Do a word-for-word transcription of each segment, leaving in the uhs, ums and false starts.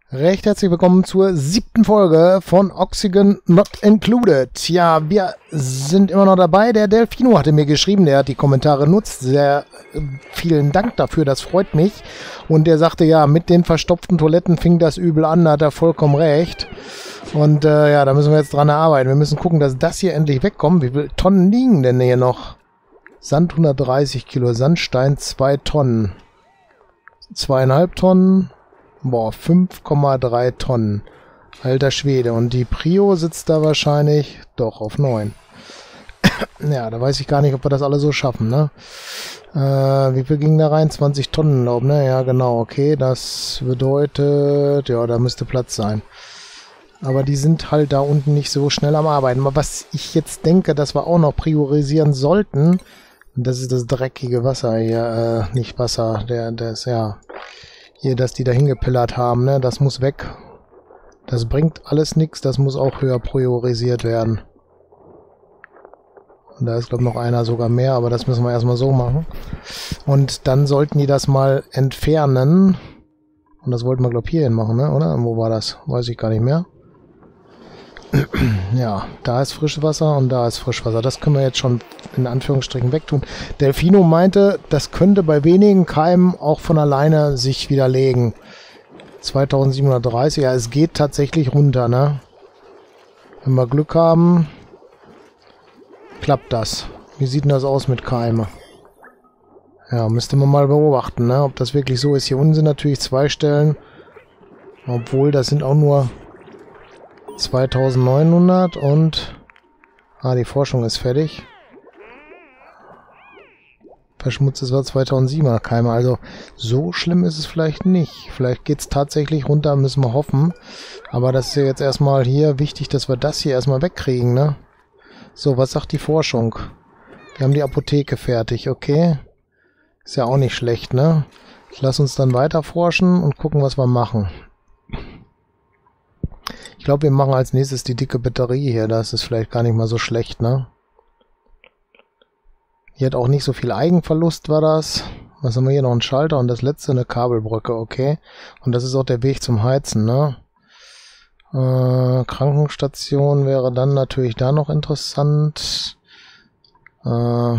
Recht herzlich willkommen zur siebten Folge von Oxygen Not Included. Ja, wir sind immer noch dabei. Der Delfino hatte mir geschrieben, der hat die Kommentare nutzt. Sehr äh, vielen Dank dafür, das freut mich. Und der sagte, ja, mit den verstopften Toiletten fing das übel an, da hat er vollkommen recht. Und äh, ja, da müssen wir jetzt dran arbeiten. Wir müssen gucken, dass das hier endlich wegkommt. Wie viele Tonnen liegen denn hier noch? Sand hundertdreißig Kilo, Sandstein zwei Tonnen. Zweieinhalb Tonnen. Boah, fünf Komma drei Tonnen. Alter Schwede. Und die Prio sitzt da wahrscheinlich doch auf neun. Ja, da weiß ich gar nicht, ob wir das alle so schaffen, ne? Äh, wie viel ging da rein? zwanzig Tonnen, glaube ich, ne? Ja, genau, okay. Das bedeutet, ja, da müsste Platz sein. Aber die sind halt da unten nicht so schnell am Arbeiten. Aber was ich jetzt denke, dass wir auch noch priorisieren sollten, das ist das dreckige Wasser hier, äh, nicht Wasser, der, das, ja... Hier, dass die da hingepillert haben, ne? Das muss weg. Das bringt alles nichts, das muss auch höher priorisiert werden. Und da ist, glaube ich, noch einer sogar mehr, aber das müssen wir erstmal so machen. Und dann sollten die das mal entfernen. Und das wollten wir, glaube ich, hierhin machen, ne? Oder? Wo war das? Weiß ich gar nicht mehr. Ja, da ist Frischwasser und da ist Frischwasser. Das können wir jetzt schon in Anführungsstrichen wegtun. Delfino meinte, das könnte bei wenigen Keimen auch von alleine sich widerlegen. zweitausendsiebenhundertdreißig, ja, es geht tatsächlich runter, ne? Wenn wir Glück haben, klappt das. Wie sieht denn das aus mit Keime? Ja, müsste man mal beobachten, ne? Ob das wirklich so ist. Hier unten sind natürlich zwei Stellen, obwohl das sind auch nur zweitausendneunhundert und ah, die Forschung ist fertig. Verschmutzt ist war zweitausendsiebenhundert Keime, also so schlimm ist es vielleicht nicht. Vielleicht geht es tatsächlich runter, müssen wir hoffen. Aber das ist ja jetzt erstmal hier wichtig, dass wir das hier erstmal wegkriegen, ne? So, was sagt die Forschung? Wir haben die Apotheke fertig, okay. Ist ja auch nicht schlecht, ne? Lass uns dann weiter forschen und gucken, was wir machen. Ich glaube, wir machen als nächstes die dicke Batterie hier. Das ist vielleicht gar nicht mal so schlecht, ne? Hier hat auch nicht so viel Eigenverlust, war das. Was haben wir hier? Noch einen Schalter und das letzte eine Kabelbrücke, okay. Und das ist auch der Weg zum Heizen, ne? Äh, Krankenstation wäre dann natürlich da noch interessant. Äh,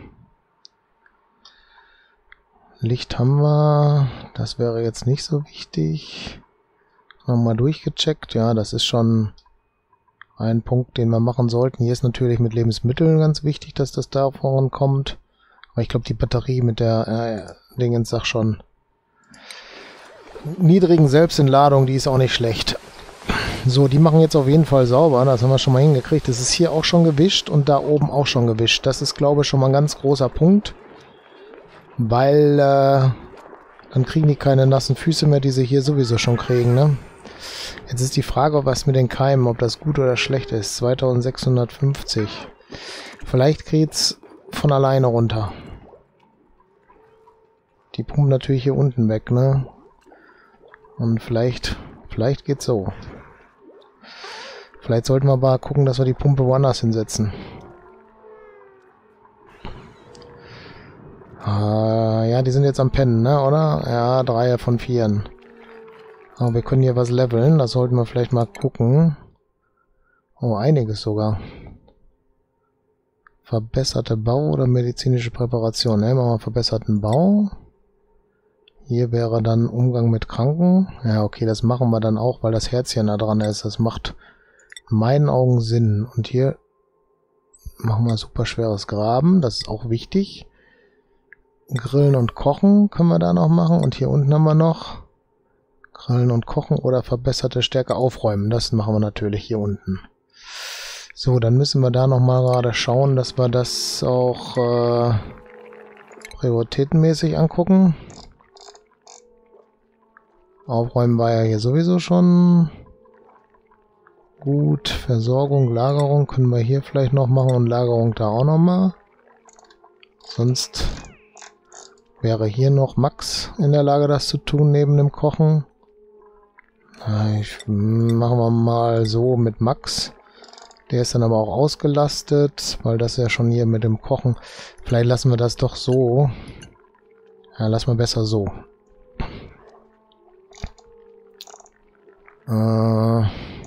Licht haben wir. Das wäre jetzt nicht so wichtig. Nochmal durchgecheckt. Ja, das ist schon ein Punkt, den wir machen sollten. Hier ist natürlich mit Lebensmitteln ganz wichtig, dass das da vorankommt. Aber ich glaube, die Batterie mit der äh, Dingens sagt schon niedrigen Selbstentladung, die ist auch nicht schlecht. So, die machen jetzt auf jeden Fall sauber. Das haben wir schon mal hingekriegt. Das ist hier auch schon gewischt und da oben auch schon gewischt. Das ist, glaube ich, schon mal ein ganz großer Punkt. Weil äh, dann kriegen die keine nassen Füße mehr, die sie hier sowieso schon kriegen, ne? Jetzt ist die Frage, was mit den Keimen, ob das gut oder schlecht ist. zweitausendsechshundertfünfzig. Vielleicht geht's von alleine runter. Die pumpen natürlich hier unten weg, ne? Und vielleicht, vielleicht geht's so. Vielleicht sollten wir aber gucken, dass wir die Pumpe woanders hinsetzen. Ah, ja, die sind jetzt am Pennen, ne, oder? Ja, drei von vieren. Aber wir können hier was leveln, das sollten wir vielleicht mal gucken. Oh, einiges sogar. Verbesserte Bau oder medizinische Präparation. Ne, machen wir verbesserten Bau. Hier wäre dann Umgang mit Kranken. Ja, okay, das machen wir dann auch, weil das Herzchen da dran ist. Das macht in meinen Augen Sinn. Und hier machen wir super schweres Graben, das ist auch wichtig. Grillen und Kochen können wir da noch machen. Und hier unten haben wir noch Grillen und Kochen oder verbesserte Stärke aufräumen. Das machen wir natürlich hier unten. So, dann müssen wir da nochmal gerade schauen, dass wir das auch äh, prioritätenmäßig angucken. Aufräumen war ja hier sowieso schon gut. Versorgung, Lagerung können wir hier vielleicht noch machen und Lagerung da auch nochmal. Sonst wäre hier noch Max in der Lage, das zu tun, neben dem Kochen. Ich, machen wir mal so mit Max. Der ist dann aber auch ausgelastet, weil das ja schon hier mit dem Kochen... Vielleicht lassen wir das doch so. Ja, lassen wir besser so. Äh,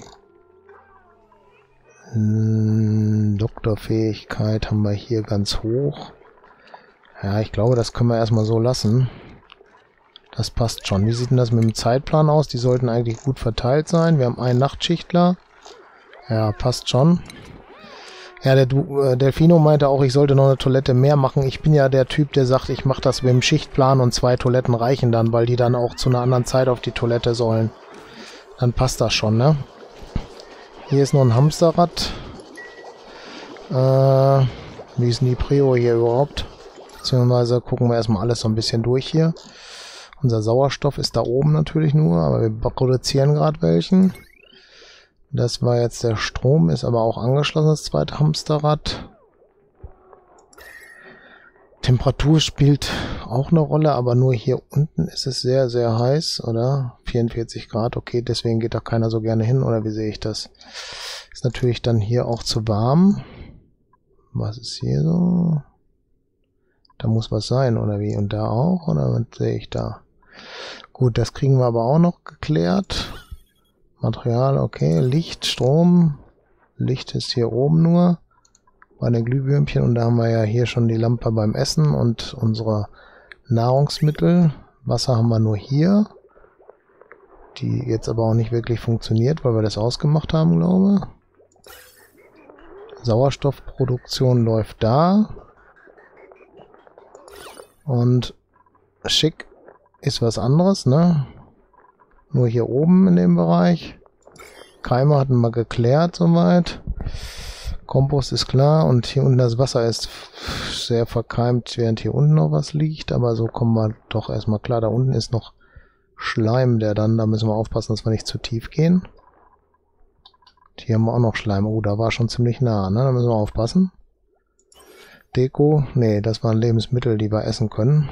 Doktorfähigkeit haben wir hier ganz hoch. Ja, ich glaube, das können wir erstmal so lassen. Das passt schon. Wie sieht denn das mit dem Zeitplan aus? Die sollten eigentlich gut verteilt sein. Wir haben einen Nachtschichtler. Ja, passt schon. Ja, der du äh, Delfino meinte auch, ich sollte noch eine Toilette mehr machen. Ich bin ja der Typ, der sagt, ich mache das mit dem Schichtplan und zwei Toiletten reichen dann, weil die dann auch zu einer anderen Zeit auf die Toilette sollen. Dann passt das schon, ne? Hier ist noch ein Hamsterrad. Äh, wie ist denn die Prio hier überhaupt? Beziehungsweise gucken wir erstmal alles so ein bisschen durch hier. Unser Sauerstoff ist da oben natürlich nur, aber wir produzieren gerade welchen. Das war jetzt der Strom, ist aber auch angeschlossen, das zweite Hamsterrad. Temperatur spielt auch eine Rolle, aber nur hier unten ist es sehr, sehr heiß, oder? vierundvierzig Grad, okay, deswegen geht da keiner so gerne hin, oder wie sehe ich das? Ist natürlich dann hier auch zu warm. Was ist hier so? Da muss was sein, oder wie? Und da auch, oder was sehe ich da? Gut, das kriegen wir aber auch noch geklärt. Material, okay. Licht, Strom. Licht ist hier oben nur bei den Glühwürmchen. Und da haben wir ja hier schon die Lampe beim Essen und unsere Nahrungsmittel. Wasser haben wir nur hier. Die jetzt aber auch nicht wirklich funktioniert, weil wir das ausgemacht haben, glaube ich. Sauerstoffproduktion läuft da. Und schick ist was anderes, ne? Nur hier oben in dem Bereich. Keime hatten wir geklärt soweit. Kompost ist klar und hier unten das Wasser ist sehr verkeimt, während hier unten noch was liegt. Aber so kommen wir doch erstmal klar. Da unten ist noch Schleim, der dann, da müssen wir aufpassen, dass wir nicht zu tief gehen. Hier haben wir auch noch Schleim. Oh, da war schon ziemlich nah, ne? Da müssen wir aufpassen. Deko, nee, das waren Lebensmittel, die wir essen können.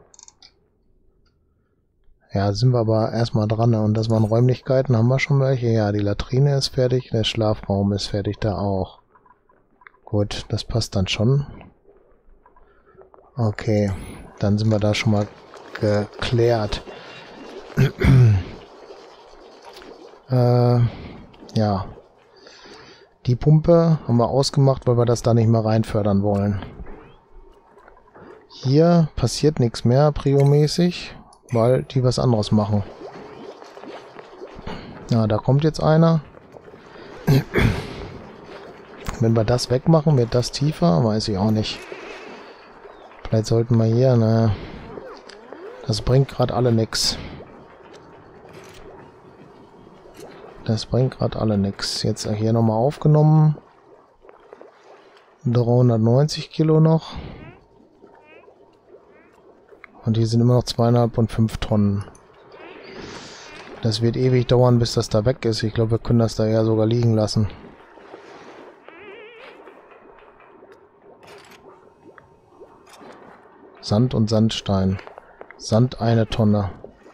Ja, sind wir aber erstmal dran, ne? Und das waren Räumlichkeiten, haben wir schon welche? Ja, die Latrine ist fertig, der Schlafraum ist fertig, da auch. Gut, das passt dann schon. Okay, dann sind wir da schon mal geklärt. äh, ja. Die Pumpe haben wir ausgemacht, weil wir das da nicht mehr reinfördern wollen. Hier passiert nichts mehr, priomäßig, weil die was anderes machen. Ja, da kommt jetzt einer. Wenn wir das wegmachen, wird das tiefer, weiß ich auch nicht. Vielleicht sollten wir hier, ne, das bringt gerade alle nix. Das bringt gerade alle nix. Jetzt hier nochmal aufgenommen. dreihundertneunzig Kilo noch. Und hier sind immer noch zweieinhalb und fünf Tonnen. Das wird ewig dauern, bis das da weg ist. Ich glaube, wir können das da ja sogar liegen lassen. Sand und Sandstein. Sand eine Tonne.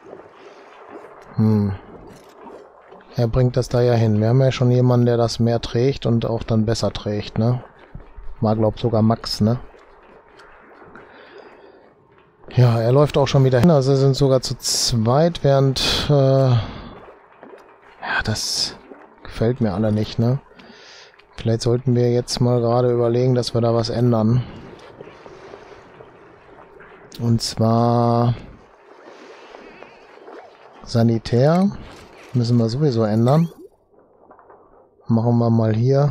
Hm. Er bringt das da ja hin. Wir haben ja schon jemanden, der das mehr trägt und auch dann besser trägt, ne? War, glaub sogar Max, ne? Ja, er läuft auch schon wieder hin. Also sind sogar zu zweit, während... Äh, ja, das gefällt mir alle nicht, ne? Vielleicht sollten wir jetzt mal gerade überlegen, dass wir da was ändern. Und zwar... Sanitär. Müssen wir sowieso ändern. Machen wir mal hier.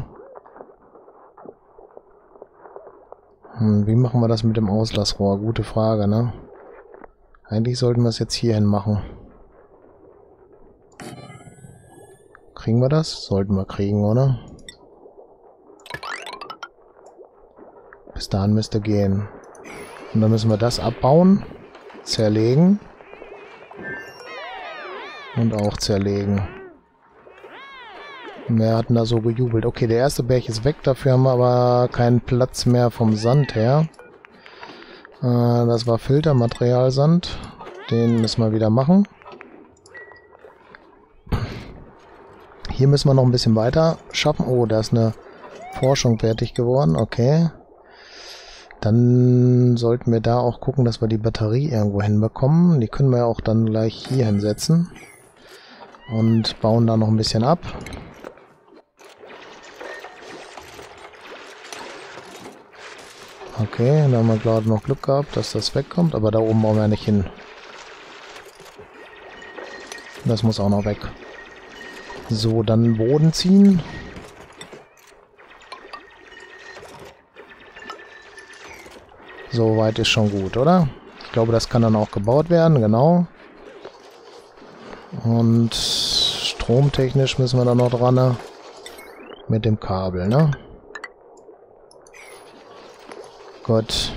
Hm, wie machen wir das mit dem Auslassrohr? Gute Frage, ne? Eigentlich sollten wir es jetzt hierhin machen. Kriegen wir das? Sollten wir kriegen, oder? Bis dahin müsste gehen. Und dann müssen wir das abbauen, zerlegen. Und auch zerlegen. Wir hatten da so gejubelt. Okay, der erste Berg ist weg. Dafür haben wir aber keinen Platz mehr vom Sand her. Äh, das war Filtermaterialsand. Den müssen wir wieder machen. Hier müssen wir noch ein bisschen weiter schaffen. Oh, da ist eine Forschung fertig geworden. Okay. Dann sollten wir da auch gucken, dass wir die Batterie irgendwo hinbekommen. Die können wir auch dann gleich hier hinsetzen. Und bauen da noch ein bisschen ab. Okay, da haben wir gerade noch Glück gehabt, dass das wegkommt, aber da oben bauen wir nicht hin. Das muss auch noch weg. So, dann Boden ziehen. So weit ist schon gut, oder? Ich glaube, das kann dann auch gebaut werden, genau. Und stromtechnisch müssen wir da noch dran, ne? Mit dem Kabel, ne? Gut.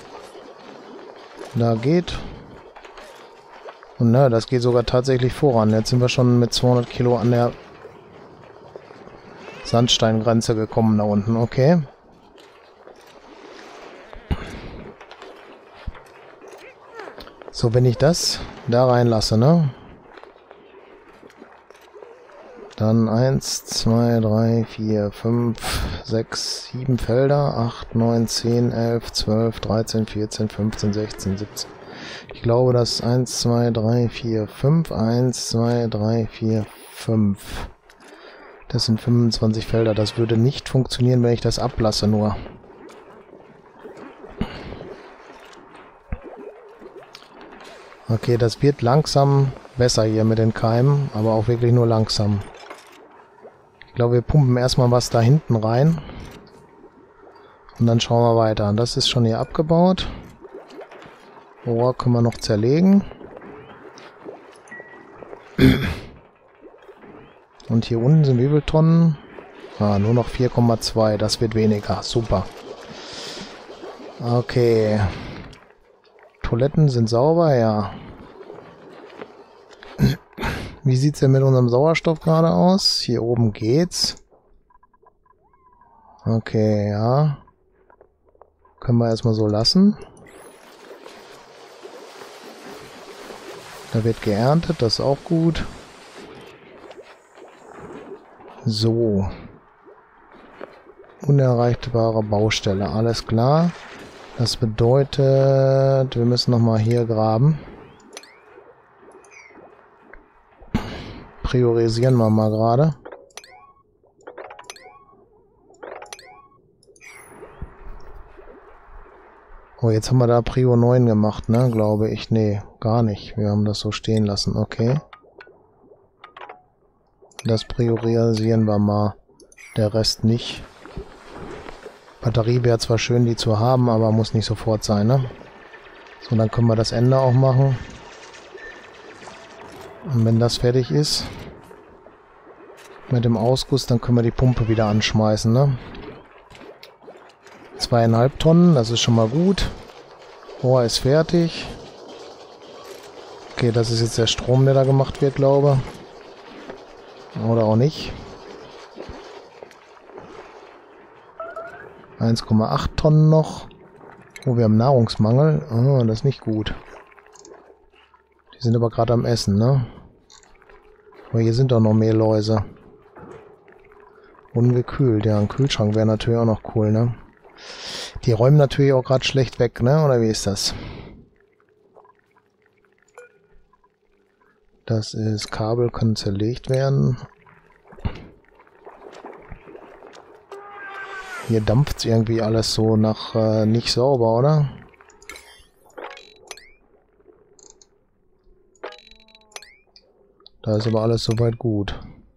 Da geht. Und ne, das geht sogar tatsächlich voran. Jetzt sind wir schon mit zweihundert Kilo an der Sandsteingrenze gekommen da unten. Okay. So, wenn ich das da reinlasse, ne? Dann eins, zwei, drei, vier, fünf, sechs, sieben Felder. acht, neun, zehn, elf, zwölf, dreizehn, vierzehn, fünfzehn, sechzehn, siebzehn. Ich glaube, das eins, zwei, drei, vier, fünf. eins, zwei, drei, vier, fünf. Das sind fünfundzwanzig Felder. Das würde nicht funktionieren, wenn ich das ablasse nur. Okay, das wird langsam besser hier mit den Keimen, aber auch wirklich nur langsam. Ich glaube, wir pumpen erstmal was da hinten rein. Und dann schauen wir weiter. Das ist schon hier abgebaut. Rohr können wir noch zerlegen. Und hier unten sind wie viele Tonnen? Ah, nur noch vier Komma zwei. Das wird weniger. Super. Okay. Toiletten sind sauber, ja. Wie sieht es denn mit unserem Sauerstoff gerade aus? Hier oben geht's. Okay, ja. Können wir erstmal so lassen. Da wird geerntet, das ist auch gut. So. Unerreichbare Baustelle, alles klar. Das bedeutet, wir müssen nochmal hier graben. Priorisieren wir mal gerade. Oh, jetzt haben wir da Prio neun gemacht, ne? Glaube ich. Nee, gar nicht. Wir haben das so stehen lassen. Okay. Das priorisieren wir mal. Der Rest nicht. Batterie wäre zwar schön, die zu haben, aber muss nicht sofort sein, ne? So, dann können wir das Ende auch machen. Und wenn das fertig ist mit dem Ausguss, dann können wir die Pumpe wieder anschmeißen, ne? Zweieinhalb Tonnen, das ist schon mal gut. Rohr ist fertig. Okay, das ist jetzt der Strom, der da gemacht wird, glaube ich. Oder auch nicht. eins Komma acht Tonnen noch. Oh, wir haben Nahrungsmangel. Oh, das ist nicht gut. Die sind aber gerade am Essen, ne? Aber hier sind doch noch mehr Läuse. Ungekühlt, ja, ein Kühlschrank wäre natürlich auch noch cool, ne? Die räumen natürlich auch gerade schlecht weg, ne? Oder wie ist das? Das ist, Kabel können zerlegt werden. Hier dampft es irgendwie alles so nach äh, nicht sauber, oder? Da ist aber alles soweit gut.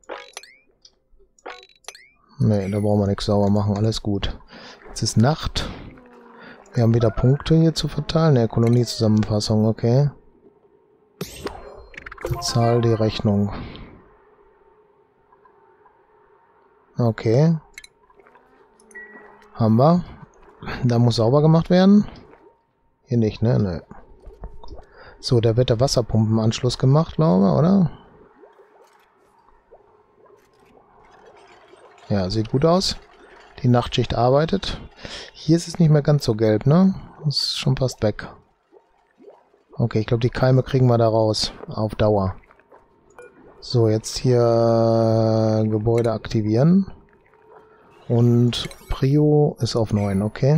Ne, da brauchen wir nichts sauber machen, alles gut. Jetzt ist Nacht. Wir haben wieder Punkte hier zu verteilen. Ne, Koloniezusammenfassung, okay. Zahl die Rechnung. Okay. Haben wir. Da muss sauber gemacht werden. Hier nicht, ne? Ne. So, da wird der Wasserpumpenanschluss gemacht, glaube ich, oder? Ja, sieht gut aus. Die Nachtschicht arbeitet. Hier ist es nicht mehr ganz so gelb, ne? Das ist schon fast weg. Okay, ich glaube, die Keime kriegen wir da raus. Auf Dauer. So, jetzt hier Gebäude aktivieren. Und Prio ist auf neun, okay.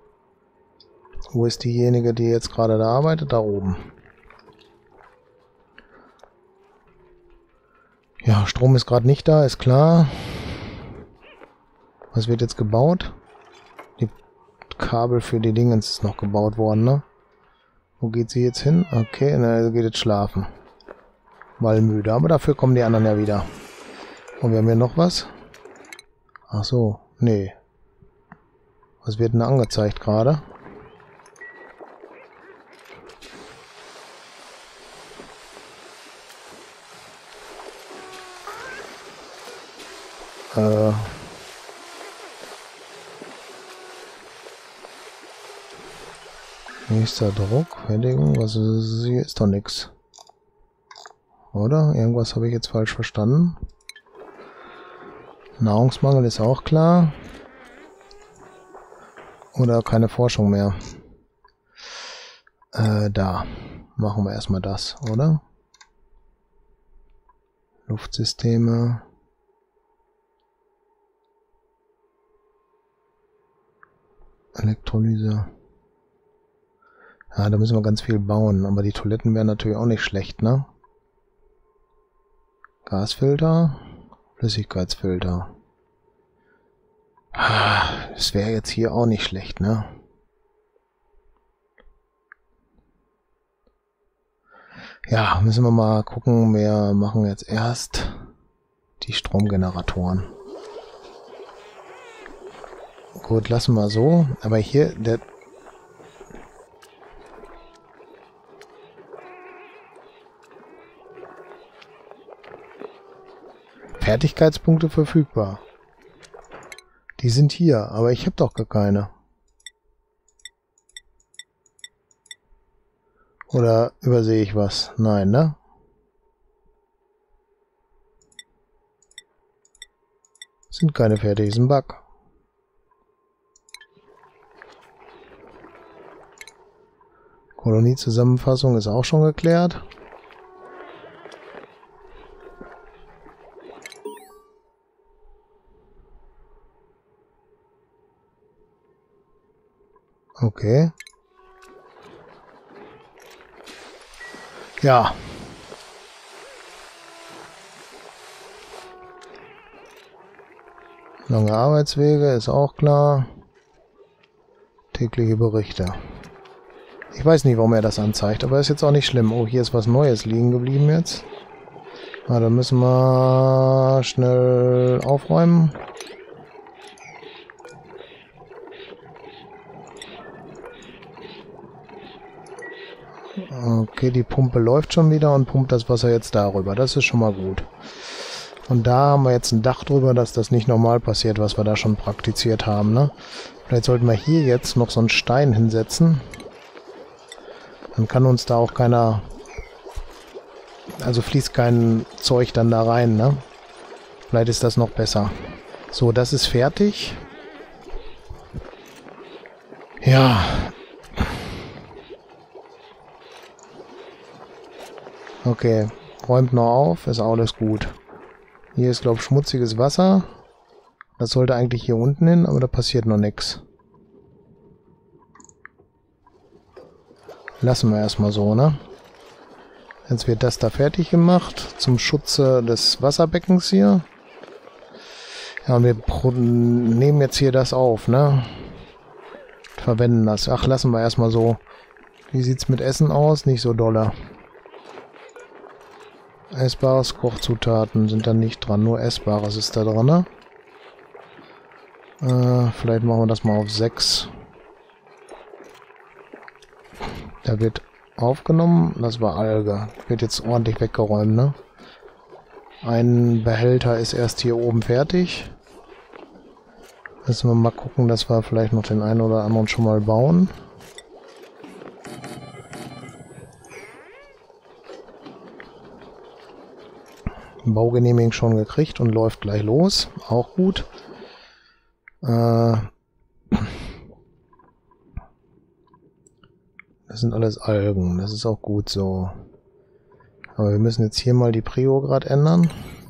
Wo ist diejenige, die jetzt gerade da arbeitet? Da oben. Ja, Strom ist gerade nicht da, ist klar. Was wird jetzt gebaut? Die Kabel für die Dingens ist noch gebaut worden, ne? Wo geht sie jetzt hin? Okay, na, sie geht jetzt schlafen. Weil müde, aber dafür kommen die anderen ja wieder. Und wir haben hier noch was. Ach so, nee. Was wird denn angezeigt gerade? Äh... Nächster Druck, Fertigung, was ist hier? Ist doch nix. Oder? Irgendwas habe ich jetzt falsch verstanden. Nahrungsmangel ist auch klar. Oder keine Forschung mehr. Äh, da. Machen wir erstmal das, oder? Luftsysteme. Elektrolyse. Ja, da müssen wir ganz viel bauen, aber die Toiletten wären natürlich auch nicht schlecht, ne? Gasfilter, Flüssigkeitsfilter. Das wäre jetzt hier auch nicht schlecht, ne? Ja, müssen wir mal gucken. Wir machen jetzt erst die Stromgeneratoren. Gut, lassen wir so. Aber hier, der... Fertigkeitspunkte verfügbar. Die sind hier, aber ich habe doch gar keine. Oder übersehe ich was? Nein, ne? Sind keine fertig, ist ein Bug. Koloniezusammenfassung ist auch schon geklärt. Okay. Ja. Lange Arbeitswege ist auch klar. Tägliche Berichte. Ich weiß nicht, warum er das anzeigt, aber ist jetzt auch nicht schlimm. Oh, hier ist was Neues liegen geblieben jetzt. Na, da müssen wir schnell aufräumen. Okay, die Pumpe läuft schon wieder und pumpt das Wasser jetzt darüber. Das ist schon mal gut. Und da haben wir jetzt ein Dach drüber, dass das nicht normal passiert, was wir da schon praktiziert haben, ne? Vielleicht sollten wir hier jetzt noch so einen Stein hinsetzen. Dann kann uns da auch keiner... Also fließt kein Zeug dann da rein, ne? Vielleicht ist das noch besser. So, das ist fertig. Ja... Okay, räumt noch auf, ist alles gut. Hier ist, glaube ich, schmutziges Wasser. Das sollte eigentlich hier unten hin, aber da passiert noch nichts. Lassen wir erstmal so, ne? Jetzt wird das da fertig gemacht, zum Schutze des Wasserbeckens hier. Ja, und wir nehmen jetzt hier das auf, ne? Verwenden das. Ach, lassen wir erstmal so. Wie sieht's mit Essen aus? Nicht so dolle. Essbares Kochzutaten sind da nicht dran, nur Essbares ist da dran, ne? Äh, vielleicht machen wir das mal auf sechs. Da wird aufgenommen, das war Alge. Wird jetzt ordentlich weggeräumt, ne? Ein Behälter ist erst hier oben fertig. Müssen wir mal gucken, dass wir vielleicht noch den einen oder anderen schon mal bauen. Baugenehmigung schon gekriegt und läuft gleich los. Auch gut. Äh, das sind alles Algen. Das ist auch gut so. Aber wir müssen jetzt hier mal die Prio gerade ändern.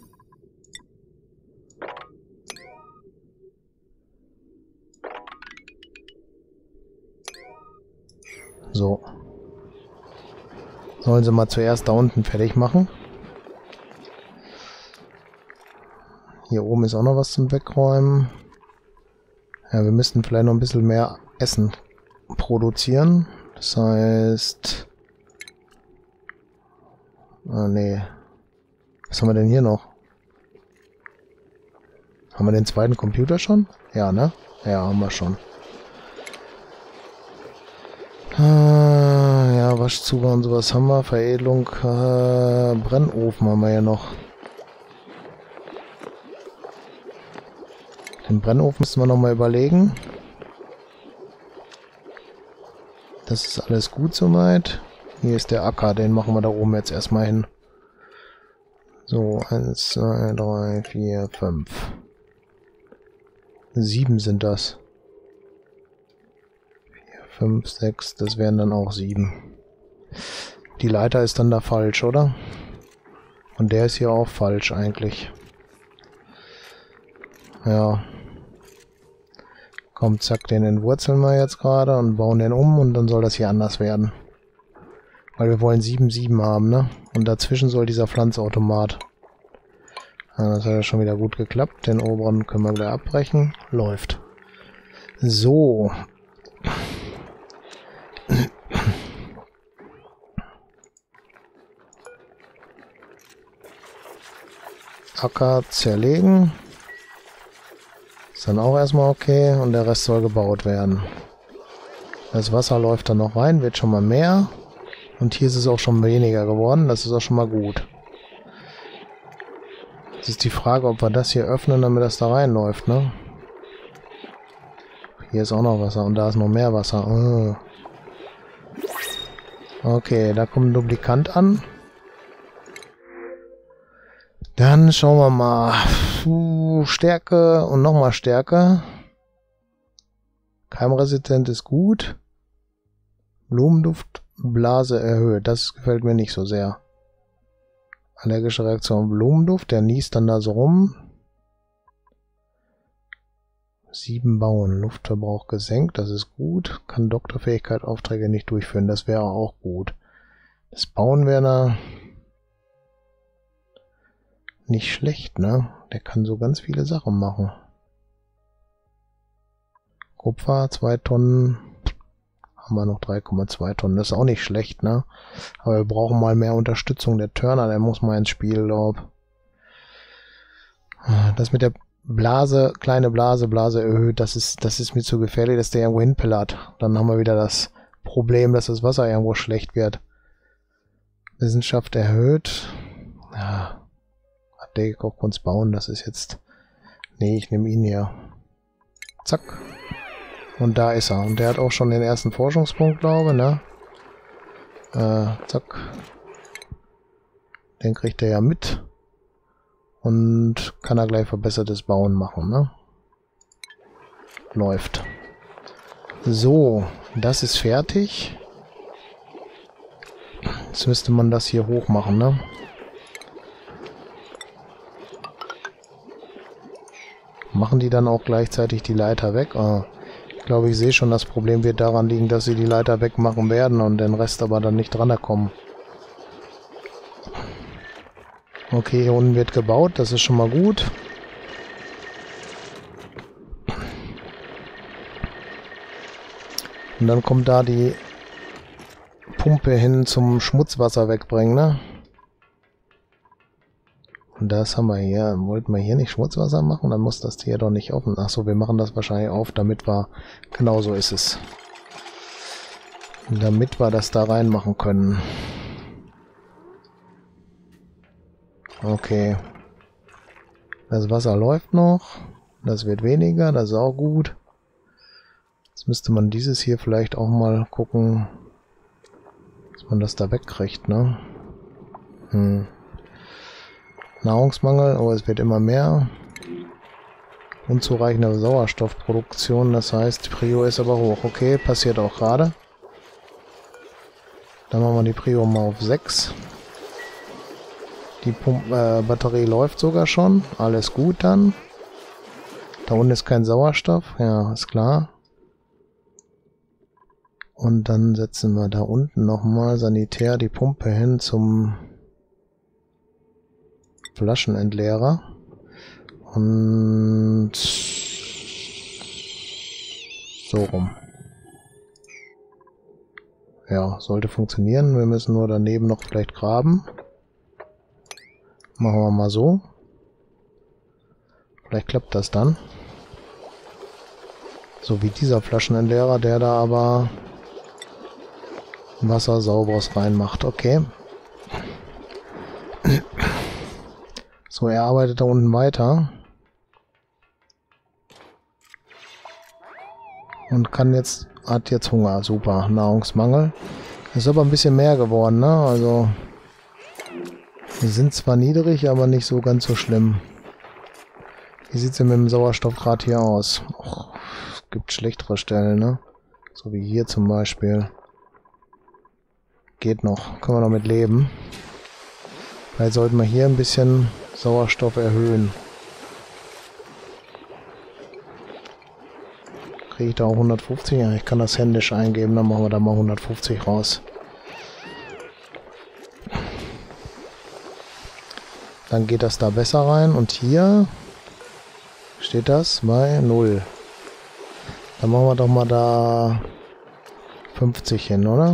So. Sollen sie mal zuerst da unten fertig machen. Hier oben ist auch noch was zum Wegräumen. Ja, wir müssten vielleicht noch ein bisschen mehr Essen produzieren. Das heißt... Ah, nee. Was haben wir denn hier noch? Haben wir den zweiten Computer schon? Ja, ne? Ja, haben wir schon. Ah, ja, Waschzuber und sowas haben wir. Veredelung, äh, Brennofen haben wir ja noch. Den Brennofen müssen wir nochmal überlegen. Das ist alles gut soweit. Hier ist der Acker, den machen wir da oben jetzt erstmal hin. So, eins, zwei, drei, vier, fünf. Sieben sind das. Vier, fünf, sechs, das wären dann auch sieben. Die Leiter ist dann da falsch, oder? Und der ist hier auch falsch eigentlich. Ja. Komm, zack, den entwurzeln wir jetzt gerade und bauen den um und dann soll das hier anders werden. Weil wir wollen sieben sieben haben, ne? Und dazwischen soll dieser Pflanzautomat. Ja, das hat ja schon wieder gut geklappt. Den oberen können wir wieder abbrechen. Läuft. So. Acker zerlegen. Ist dann auch erstmal okay. Und der Rest soll gebaut werden. Das Wasser läuft dann noch rein. Wird schon mal mehr. Und hier ist es auch schon weniger geworden. Das ist auch schon mal gut. Jetzt ist die Frage, ob wir das hier öffnen, damit das da reinläuft, ne? Hier ist auch noch Wasser und da ist noch mehr Wasser. Oh. Okay, da kommt ein Duplikant an. Dann schauen wir mal. Puh, Stärke und nochmal Stärke. Keimresistent ist gut. Blumenduft, Blase erhöht. Das gefällt mir nicht so sehr. Allergische Reaktion Blumenduft, der niest dann da so rum. Sieben bauen, Luftverbrauch gesenkt, das ist gut. Kann Doktorfähigkeit Aufträge nicht durchführen, das wäre auch gut. Das Bauen wäre da nicht schlecht, ne? Der kann so ganz viele Sachen machen. Kupfer, zwei Tonnen. Haben wir noch drei Komma zwei Tonnen. Das ist auch nicht schlecht, ne? Aber wir brauchen mal mehr Unterstützung. Der Turner, der muss mal ins Spiel, glaub. Das mit der Blase, kleine Blase, Blase erhöht, das ist, das ist mir zu gefährlich, dass der irgendwo hinpillert. Dann haben wir wieder das Problem, dass das Wasser irgendwo schlecht wird. Wissenschaft erhöht. Ja. Hat der Kochkunst bauen, das ist jetzt... Nee, ich nehme ihn hier. Zack. Und da ist er. Und der hat auch schon den ersten Forschungspunkt, glaube ich, ne? Äh, zack. Den kriegt er ja mit. Und kann er gleich verbessertes Bauen machen, ne? Läuft. So, das ist fertig. Jetzt müsste man das hier hoch machen, ne? Machen die dann auch gleichzeitig die Leiter weg? Ah. Ich glaube, ich sehe schon, das Problem wird daran liegen, dass sie die Leiter wegmachen werden und den Rest aber dann nicht dran kommen. Okay, hier unten wird gebaut, das ist schon mal gut. Und dann kommt da die Pumpe hin zum Schmutzwasser wegbringen, ne? Und das haben wir hier. Wollten wir hier nicht Schmutzwasser machen? Dann muss das hier doch nicht offen. Achso, wir machen das wahrscheinlich auf, damit wir... Genau so ist es. Damit wir das da reinmachen können. Okay. Das Wasser läuft noch. Das wird weniger, das ist auch gut. Jetzt müsste man dieses hier vielleicht auch mal gucken, dass man das da wegkriegt, ne? Hm. Nahrungsmangel, oh, es wird immer mehr. Unzureichende Sauerstoffproduktion, das heißt, Prio ist aber hoch. Okay, passiert auch gerade. Dann machen wir die Prio mal auf sechs. Die Pump äh, Batterie läuft sogar schon. Alles gut dann. Da unten ist kein Sauerstoff. Ja, ist klar. Und dann setzen wir da unten nochmal sanitär die Pumpe hin zum Flaschenentleerer. Und so rum. Ja, sollte funktionieren. Wir müssen nur daneben noch vielleicht graben. Machen wir mal so. Vielleicht klappt das dann. So wie dieser Flaschenentleerer, der da aber Wasser sauberes reinmacht. Okay. So, er arbeitet da unten weiter. Und kann jetzt, hat jetzt Hunger. Super, Nahrungsmangel. Ist aber ein bisschen mehr geworden, ne? Also, wir sind zwar niedrig, aber nicht so ganz so schlimm. Wie sieht es denn mit dem Sauerstoffgrad hier aus? Och, es gibt schlechtere Stellen, ne? So wie hier zum Beispiel. Geht noch. Können wir noch mit leben. Vielleicht sollten wir hier ein bisschen Sauerstoff erhöhen. Kriege ich da auch hundertfünfzig? Ja, ich kann das händisch eingeben, dann machen wir da mal hundertfünfzig raus. Dann geht das da besser rein und hier steht das bei null. Dann machen wir doch mal da fünfzig hin, oder?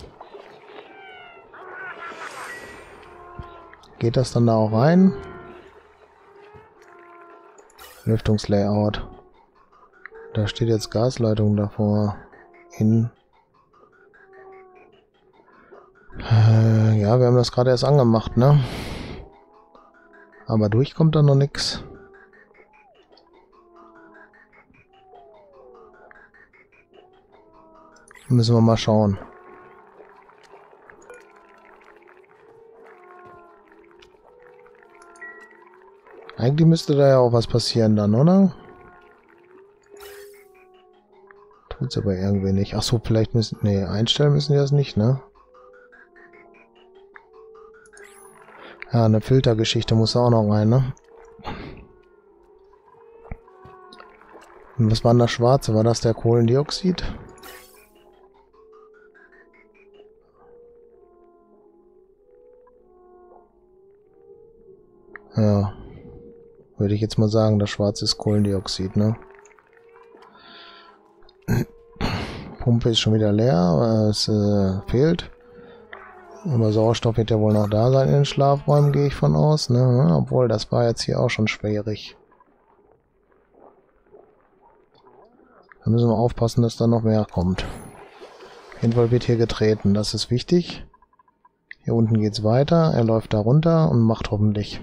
Geht das dann da auch rein? Lüftungslayout. Da steht jetzt Gasleitung davor. In. Äh, ja, wir haben das gerade erst angemacht, ne? Aber durchkommt da noch nichts. Müssen wir mal schauen. Eigentlich müsste da ja auch was passieren dann, oder? Tut's aber irgendwie nicht. Ach so, vielleicht müssen... Nee, einstellen müssen die das nicht, ne? Ja, eine Filtergeschichte muss auch noch rein, ne? Und was war denn das Schwarze? War das der Kohlendioxid? Ja. Würde ich jetzt mal sagen, das Schwarze ist Kohlendioxid, ne? Pumpe ist schon wieder leer, es äh, fehlt. Aber Sauerstoff wird ja wohl noch da sein in den Schlafräumen, gehe ich von aus, ne? Obwohl, das war jetzt hier auch schon schwierig. Da müssen wir aufpassen, dass da noch mehr kommt. Auf jeden Fall wird hier getreten, das ist wichtig. Hier unten geht's weiter, er läuft da runter und macht hoffentlich.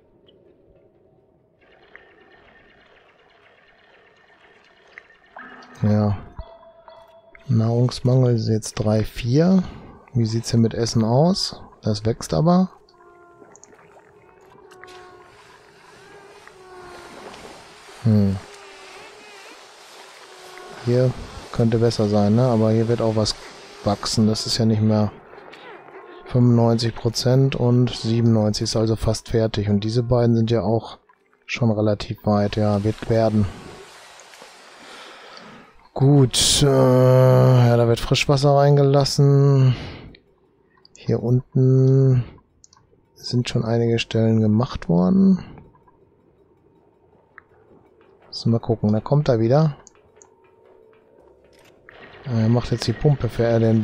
Ja. Nahrungsmangel ist jetzt drei, vier. Wie sieht es denn mit Essen aus? Das wächst aber. Hm. Hier könnte besser sein, ne? Aber hier wird auch was wachsen. Das ist ja nicht mehr fünfundneunzig Prozent und siebenundneunzig ist also fast fertig. Und diese beiden sind ja auch schon relativ weit. Ja, wird werden. Gut, äh, ja, da wird Frischwasser reingelassen. Hier unten sind schon einige Stellen gemacht worden. Müssen wir mal gucken, da kommt er wieder. Er macht jetzt die Pumpe für den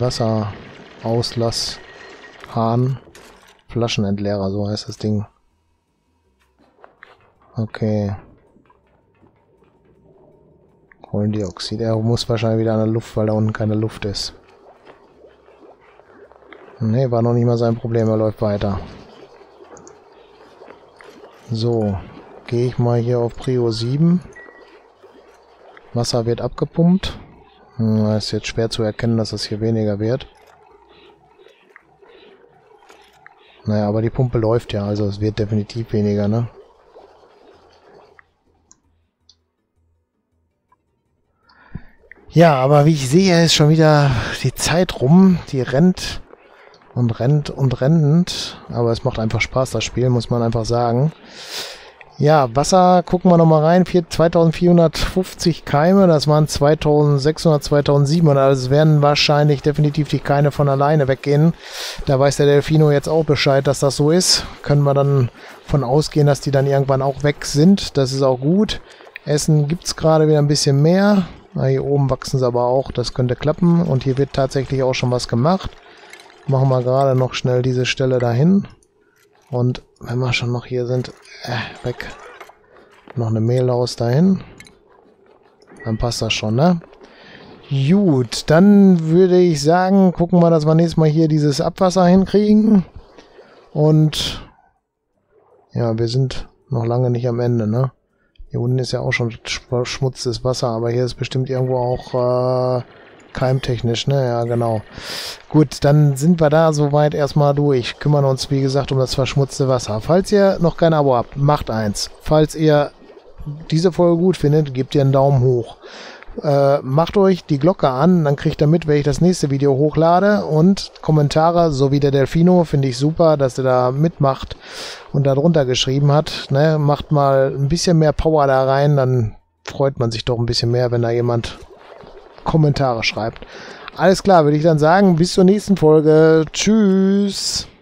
Wasserauslass-Hahn. Flaschenentleerer, so heißt das Ding. Okay. Kohlendioxid. Er muss wahrscheinlich wieder an der Luft, weil da unten keine Luft ist. Ne, war noch nicht mal sein Problem, er läuft weiter. So, gehe ich mal hier auf Prio sieben. Wasser wird abgepumpt. Hm, ist jetzt schwer zu erkennen, dass es hier weniger wird. Naja, aber die Pumpe läuft ja, also es wird definitiv weniger, ne? Ja, aber wie ich sehe, ist schon wieder die Zeit rum. Die rennt und rennt und rennt. Aber es macht einfach Spaß, das Spiel, muss man einfach sagen. Ja, Wasser, gucken wir nochmal rein, zweitausendvierhundertfünfzig Keime, das waren zweitausendsechshundert, zweitausendsiebenhundert, also es werden wahrscheinlich definitiv die Keime von alleine weggehen. Da weiß der Delfino jetzt auch Bescheid, dass das so ist. Können wir dann von ausgehen, dass die dann irgendwann auch weg sind, das ist auch gut. Essen gibt es gerade wieder ein bisschen mehr, na, hier oben wachsen sie aber auch, das könnte klappen und hier wird tatsächlich auch schon was gemacht. Machen wir gerade noch schnell diese Stelle dahin. Und wenn wir schon noch hier sind, äh, weg. Noch eine Mehlhaus dahin. Dann passt das schon, ne? Gut, dann würde ich sagen, gucken wir, dass wir nächstes Mal hier dieses Abwasser hinkriegen. Und ja, wir sind noch lange nicht am Ende, ne? Hier unten ist ja auch schon verschmutztes Wasser, aber hier ist bestimmt irgendwo auch äh, keimtechnisch, ne? Ja, genau. Gut, dann sind wir da soweit erstmal durch. Kümmern uns, wie gesagt, um das verschmutzte Wasser. Falls ihr noch kein Abo habt, macht eins. Falls ihr diese Folge gut findet, gebt ihr einen Daumen hoch. Äh, macht euch die Glocke an, dann kriegt ihr mit, wenn ich das nächste Video hochlade. Und Kommentare, so wie der Delfino, finde ich super, dass er da mitmacht und da drunter geschrieben hat. Ne? Macht mal ein bisschen mehr Power da rein, dann freut man sich doch ein bisschen mehr, wenn da jemand Kommentare schreibt. Alles klar, würde ich dann sagen, bis zur nächsten Folge. Tschüss.